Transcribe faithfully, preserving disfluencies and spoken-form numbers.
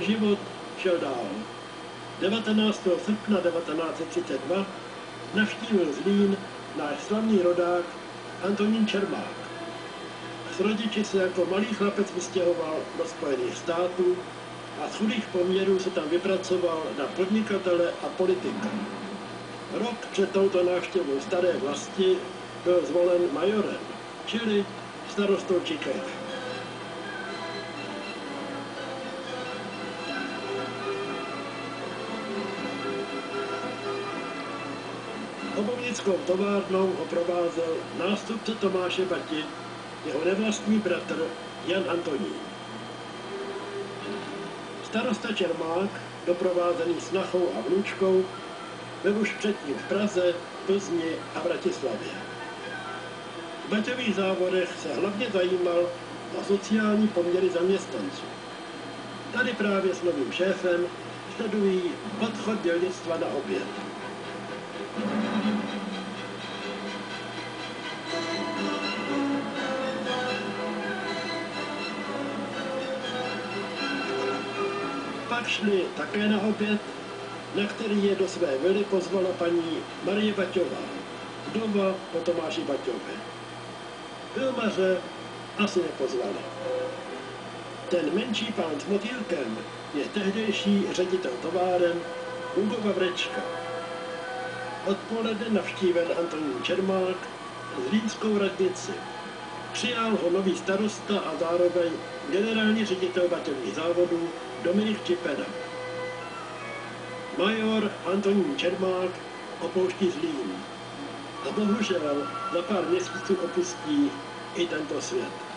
život šel dál. devatenáctého srpna devatenáct set třicet dva navštívil Zlín náš slavný rodák Antonín Čermák. S rodiči se jako malý chlapec vystěhoval do Spojených států a z chudých poměrů se tam vypracoval na podnikatele a politika. Rok před touto návštěvou staré vlasti byl zvolen majorem, čili starostou Čikech. Obovnickou továrnou ho provázel nástupce Tomáše Bati, jeho nevlastní bratr Jan Antonín. Starosta Čermák, doprovázený snachou a vnučkou, byl už předtím v Praze, Plzni a Bratislavě. V Baťových závodech se hlavně zajímal o sociální poměry zaměstnanců. Tady právě s novým šéfem sledují odchod dělnictva na oběd. Pak šli také na oběd, na který je do své vily pozvala paní Marie Baťová, vdova po Tomáši Baťově. Filmaře asi nepozvala. Ten menší pán s motýlkem je tehdejší ředitel továren Hugo Vavrečka. Odpoledne navštívil Antonín Čermák zlínskou radnici. Přijal ho nový starosta a zároveň generální ředitel Baťových závodů Dominik Čipeda. Major Antonín Čermák opouští Zlín a bohužel za pár měsíců opustí i tento svět.